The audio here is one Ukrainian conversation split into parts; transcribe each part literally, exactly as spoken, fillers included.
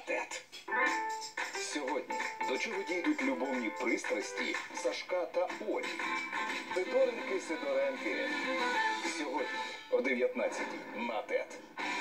ТЕТ. Сьогодні до чого дійдуть любовні пристрасті Сашка та Олі. Сидоренки, Сидоренки. Сьогодні о дев'ятнадцятій на ТЕТ.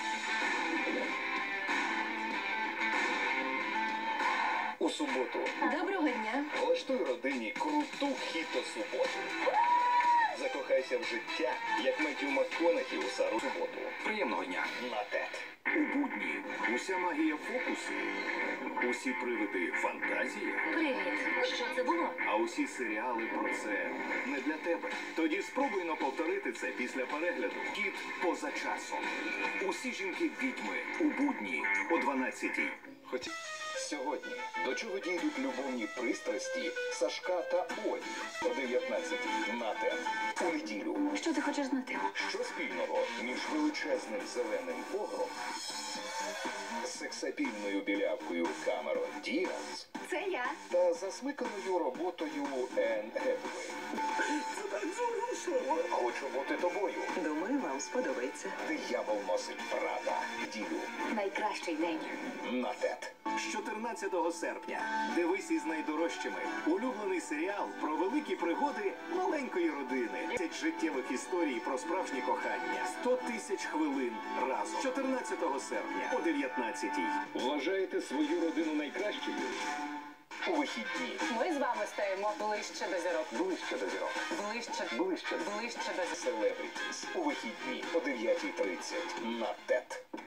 У суботу. Доброго дня. Влаштуй родині круту хіто-суботу. Закохайся в життя, як Меттью МакКонахі у Сару суботу. Приємного дня на ТЕТ. У будні уся магія фокусу, усі привиди фантазії. Привіт. Що це було? А усі серіали про це не для тебе. Тоді спробуйно повторити це після перегляду. Кіт поза часом. Усі жінки-відьми у будні о дванадцятій. Хоч сьогодні до чого дійдуть любовні пристрасті Сашка та Олі о дев'ятнадцятій на ТЕТ. У неділю. Що ти хочеш знати? Що спільного між величезним зеленим огром, сексапільною білявкою Камерон Діаз Це я. та засмиканою роботою Енн Гетуей? Це так зворушливо. Хочу бути тобою. Думаю, вам сподобається. Диявол носить Прада. Неділю Найкращий день. на ТЕТ. З чотирнадцятого серпня дивись із найдорожчими. Улюблений серіал про великі пригоди маленької родини. десять життєвих історій про справжнє кохання. сто тисяч хвилин разом. чотирнадцятого серпня о дев'ятнадцятій. Вважаєте свою родину найкращою? У вихідні. Ми з вами стаємо ближче до зірок. Ближче до зірок. Ближче, Ближче. ближче до зірок. Celebrities. У вихідні о дев'ятій тридцять на ТЕТ.